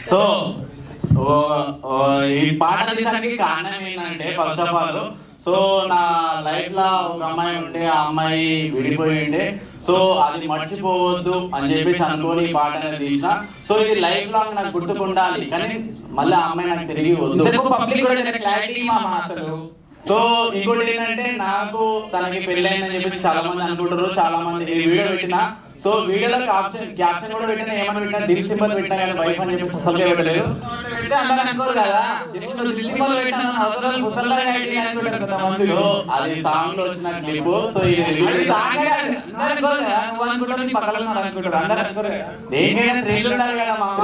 So ఈ పాట తీసానికి కారణం ఏంటంటే ఫస్ట్ ఆఫ్ ఆల్ సో నా లైఫ్ లో ఒక అమ్మాయి ఉండే, ఆ అమ్మాయి విడిపోయి ఉండే. సో అది మర్చిపోవద్దు అని చెప్పేసి అనుకోని ఈ పాట అనేది తీసిన. సో ఇది లైఫ్ లాంగ్ నాకు గుర్తుకుండాలి, కానీ మళ్ళీ ఆ అమ్మాయి నాకు తిరిగి వద్దు. సో ఇంకోటి ఏంటంటే నాకు తనకి పెళ్ళైందని చెప్పేసి చాలా మంది అనుకుంటారు. చాలా మంది ఈ వీడియో పెట్టినా, సో వీడియోలో క్యాప్షన్ కూడా పెట్టినా, ఏమని పెట్టినా దిల్ సింబల్ పెట్టినా కానీ వైఫ్ అని చెప్పేసి అసలు పెట్టలేదు. సో అది సాంగ్ లో వచ్చిన క్లిప్. సో ఇది దేనికైనా రీల్ ఉండాలి కదా మా.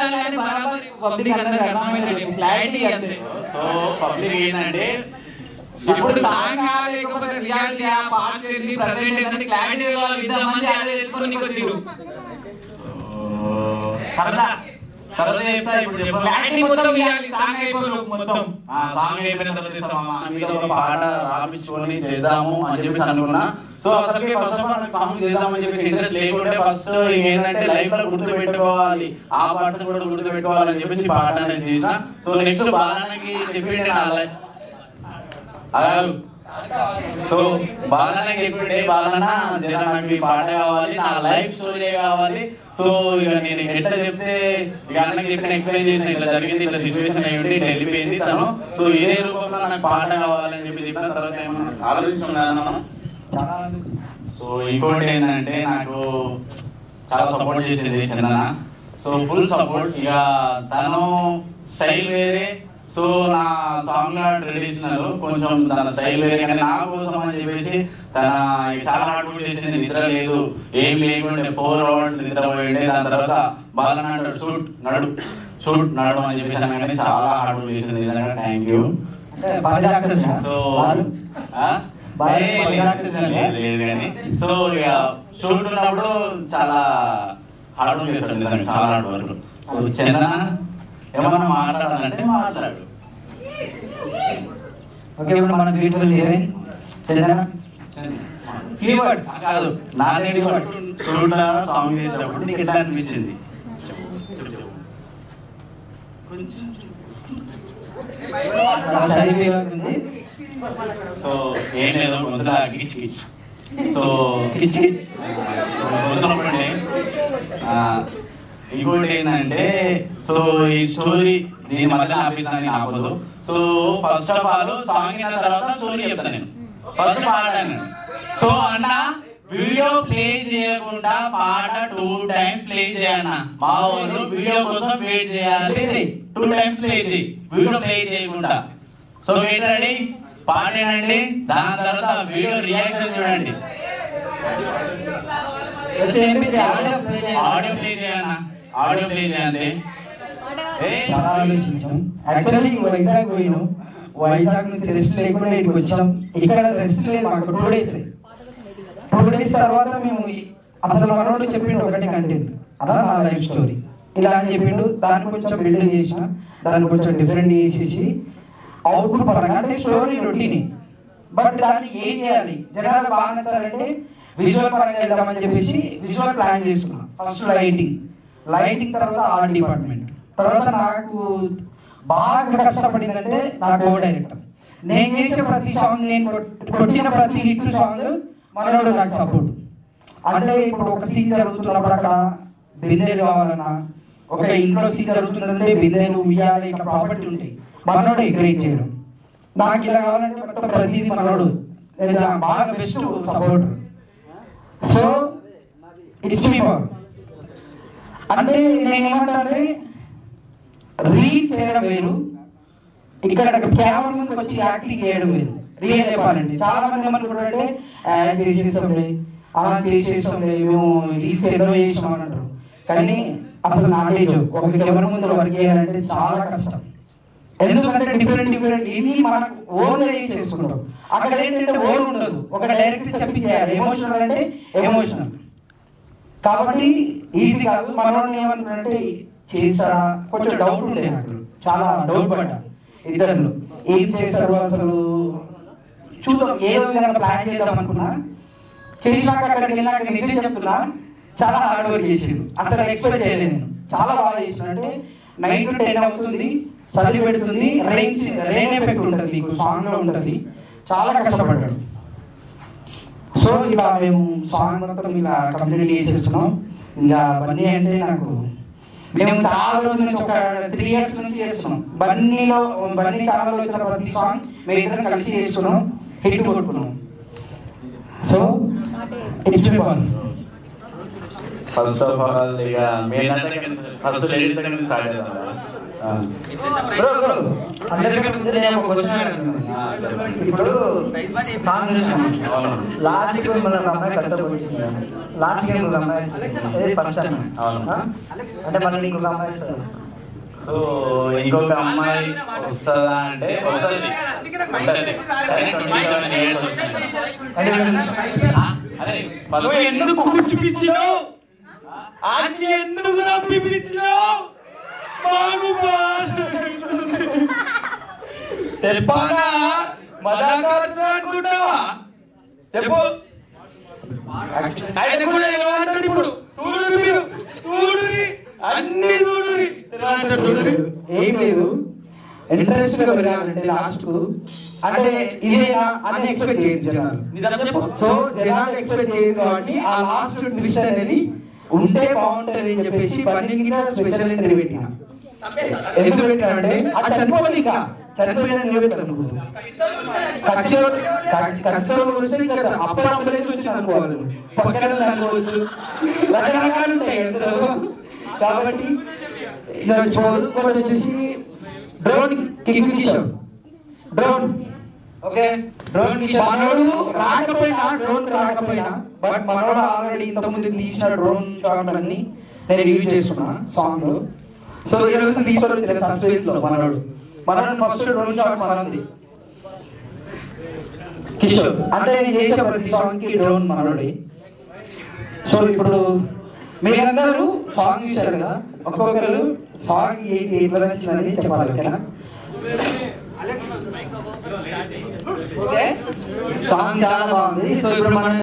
సో పబ్లిక్ ఏంటంటే ఇప్పుడు సాంగ్ లేకపోతే రియాలిటీ పాస్ట్ ఏంది ప్రెజెంట్ ఏంది క్లారిటీ ఇద్దామని అదే తెలుసుకొని నీకు వచ్చిరు. సాంగ్ అయిపోయిన తర్వాత పాట రాపించుకొని చేద్దాము అని చెప్పేసి అనుకున్నా. సో అసలు ఫస్ట్ ఆఫ్ ఆల్ సాంగ్ చేద్దామని చెప్పేసి ఇంట్రెస్ట్ లేకుంటే ఫస్ట్ ఏంటంటే లైఫ్ లో గుర్తు పెట్టుకోవాలి, ఆ పాటను కూడా గుర్తు పెట్టుకోవాలని చెప్పేసి పాట అనేది చేసిన. సో నెక్స్ట్ బాలానికి చెప్పిండే నా లైఫ్ సో బాలనకి చెప్పిండే, బాలన నాకు ఈ పాట కావాలి, నా లైఫ్ స్టోరీ కావాలి. సో ఇక నేను ఎట్లా చెప్తే ఇక అన్నకి చెప్పిన ఎక్స్ప్లెయిన్ చేసిన, ఇట్లా జరిగింది, ఇట్లా సిచ్యువేషన్ అయ్యింది, ఇట్లా వెళ్ళిపోయింది తను. సో ఇదే రూపంలో నాకు పాట కావాలని చెప్పి చెప్పిన తర్వాత ఏమన్నా ఆలోచిస్తున్నాను. సో ఇంకోటి ఏంటంటే నాకు చాలా సపోర్ట్ చేసేది చందన. So full support. ఇక తను స్టైల్ వేరే, సో నా సాంగ్ లో ట్రెడిషనల్ కొంచెం తన స్టైల్ వేరే, కానీ నా కోసం అని చెప్పేసి తన చాలా హార్డ్ వర్క్ చేసింది. నిద్ర లేదు, ఏం లేకుంటే 4 hours నిద్ర పోయిండే. దాని తర్వాత బాగా షూట్ నడు అని చెప్పేసి అనగానే చాలా హార్డ్ వర్క్ చేసింది. నిజంగా థ్యాంక్ యూ. సో లేదు కానీ సో ఇక షూట్ ఉన్నప్పుడు చాలా హార్డ్ వర్క్ చేస్తాడు, నిజంగా చాలా హార్డ్ వర్క్. సో చందన ఏమన్నా మాట్లాడాలంటే మాట్లాడు. ఓకే, ఇప్పుడు మన beautiful heroine Chandana few words కాదు, నా షూట్ సాంగ్ చేసేటప్పుడు నీకు ఎట్లా అనిపించింది? చాలా షై ఫీల్ అవుతుంది. సో ఏం లేదు, ముందులా గిచ్ గిచ్. సో గిచ్ గిచ్ వదిలిపండి. ఇంకోటి ఏంటంటే సో ఈ స్టోరీ నేను మళ్ళీ ఆపేసాను, ఆపదు. So first of all song అయిన తర్వాత స్టోరీ చెప్తాను. నేను ఫస్ట్ పాడాను. సో అన్న వీడియో ప్లే చేయకుండా పాట 2 times ప్లే చేయన్న. మా వాళ్ళు వీడియో కోసం వెయిట్ చేయాలి, 2 times ప్లే చేయి, వీడియో ప్లే చేయకుండా. సో వెయిట్ రెడీ, పాడేనండి. దాని తర్వాత వీడియో రియాక్షన్ చూడండి. ఆడియో ప్లే చేయన్న, ఆడియో ప్లే చేయండి. చాలా ఆలోచించాం. యాక్చువల్లీ వైజాగ్ పోయినాం, వైజాగ్ నుంచి రెస్ట్ లేకుండా ఇక్కడికి వచ్చాం. ఇక్కడ రెస్ట్ లేదు మాకు 2 days. 2 days తర్వాత మేము అసలు మనోడు చెప్పిండు ఒకటి కంటెంట్, అలా నా లైఫ్ స్టోరీ ఇలా అని చెప్పిండు. దాన్ని కొంచెం బిల్డ్ చేసిన, దాన్ని కొంచెం డిఫరెంట్ చేసేసి అవుట్పుట్ పరంగా అంటే స్టోరీ రొటీన్, బట్ దాన్ని ఏం చేయాలి జనాలు బాగా నచ్చాలంటే విజువల్ పరంగా వెళ్దామని చెప్పేసి విజువల్ ప్లాన్ చేసుకున్నాం. ఫస్ట్ లైటింగ్ తర్వాత ఆర్ట్ డిపార్ట్మెంట్, తర్వాత నాకు బాగా కష్టపడిందంటే నా కో డైరెక్టర్. నేను చేసే ప్రతి సాంగ్, నేను కొట్టిన ప్రతి హిట్ సాంగ్ మనోడు నాకు సపోర్ట్. అంటే ఇప్పుడు ఒక సీన్ జరుగుతున్నప్పుడు అక్కడ బిందెలు కావాలన్నా, ఒక ఇంట్లో సీన్ జరుగుతుందంటే బిందెలు ఉయ్యాలి, ఇట్లా ప్రాపర్టీ ఉంటాయి, మనోడే క్రియేట్ చేయడం. నాకు ఇలా కావాలంటే మొత్తం ప్రతిదీ మనోడు బాగా best support. So it's me power. అంటే నేనేమంటే రీల్ చేయడం వేరు, ఇక్కడ కెమెరా ముందుకు వచ్చి యాక్టింగ్ చేయడం వేరు. రియల్ చెప్పాలంటే చాలా మంది ఏమనుకుంటారంటే చేసేస్తాంలే, అలా చేసేస్తాంలే, మేము రీల్స్ ఎన్నో చేసినాం అని అంటారు. కానీ అసలు నాటేజ్ ఒక కెమెరా ముందు వర్క్ చేయాలంటే చాలా కష్టం. ఎందుకంటే డిఫరెంట్ ఇది మనకు ఓన్ గా చేసుకుంటాం. అక్కడ ఏంటంటే ఓన్ ఉండదు, ఒక డైరెక్టర్ చెప్పి చేయాలి. ఎమోషనల్ అంటే ఎమోషనల్, కాబట్టి ఈజీ కాదు. మనోడిని ఏమనుకుంటే చేస్తారా కొంచెం డౌట్ ఉండే, నాకు చాలా డౌట్ పడ్డా ఇద్దరు ఏం చేస్తారు అసలు చూద్దాం, ఏదో విధంగా ప్లాన్ చేద్దాం అనుకున్నా. చేసినాక అక్కడికి వెళ్ళాక నిజం చెప్తున్నా చాలా హార్డ్ వర్క్ చేసిండు, అసలు ఎక్స్పెక్ట్ చేయలేదు నేను. చాలా బాగా చేసిన, అంటే 9 to 10 అవుతుంది, చలి పెడుతుంది, రెయిన్ ఎఫెక్ట్ ఉంటుంది, మీకు సాంగ్ లో ఉంటుంది. చాలా కష్టపడ్డాడు. సో ఇలా మేము సాంగ్ మొత్తం ఇలా కంప్లీట్ చేసేస్తున్నాం. ఇంకా బన్నీ అంటే నాకు మేము చాలా రోజుల నుంచి ఒక 3 years నుంచి చేస్తున్నాం. బన్నీ ఛానల్లో వచ్చిన ప్రతి సాంగ్ మేము ఇద్దరం కలిసి చేస్తున్నాం, హిట్ కొట్టుకున్నాం. So it's me fun. First of all ఇక ఫస్ట్ లేడీస్ దగ్గర నుంచి స్టార్ట్ చేద్దాం. ఇప్పుడు సాంగ్ చూసాం, లాస్ట్ మనకు అమ్మాయి కథ వచ్చింది, లాస్ట్ అమ్మాయి ఫస్ట్ టైం అంటే మళ్ళీ ఇంకొక అమ్మాయి వస్తుంది. సో ఇంకొక అమ్మాయి వస్తుందా అంటే వస్తుంది. ఎందుకు కూర్చుపిచ్చినావు, అన్ని ఎందుకు పిలిచినావు, చెప్పాలా అనుకుంటావా చెప్పు. ఆయన కూడా ఎలా అంటాడు ఇప్పుడు, చూడు మీరు చూడు అన్ని చూడు. ఏం లేదు, ఇంట్రెస్ట్ గా వెళ్ళాలంటే లాస్ట్ కు అంటే ఇదేనా అని ఎక్స్పెక్ట్ చేయదు జనాలు. సో జనాలు ఎక్స్పెక్ట్ చేయదు కాబట్టి ఆ లాస్ట్ ట్విస్ట్ అనేది ఉంటే బాగుంటది అని చెప్పేసి బన్నీని కూడా స్పెషల్ ఇంటర్వ్యూ పెట్టిన. ఎందుకు పెట్టానంటే అది చనిపోవాలి, ఇక చనిపోయిన నిలబెట్టాను. అప్పుడు అంబులెన్స్ వచ్చింది అనుకోవాలి, పక్కన అనుకోవచ్చు, రకరకాలు ఉంటాయి ఎంతో. కాబట్టి ఇంకోటి వచ్చేసి drone Kishore, drone okay, drone Kishore మనోడు రాకపోయినా బట్ మనోడు ఆల్రెడీ ఇంతకుముందు తీసిన డ్రోన్ షాట్ అన్ని నేను యూజ్ చేస్తున్నా సాంగ్ లో. సో ఈ రోజు తీసుకొని వచ్చాను సస్పెన్స్ లో. మనోడు ఫస్ట్ డ్రోన్ షాట్ మనది కిషోర్, అంటే నేను చేసే ప్రతి సాంగ్ కి డ్రోన్ మనోడి. సో ఇప్పుడు మీరందరూ సాంగ్ చూశారు కదా, ఒక్కొక్కరు సాంగ్ ఎట్లా నచ్చిందని చెప్పాలి, ఓకేనా? ఓకే, సాంగ్ చాలా బాగుంది. సో ఇప్పుడు మనం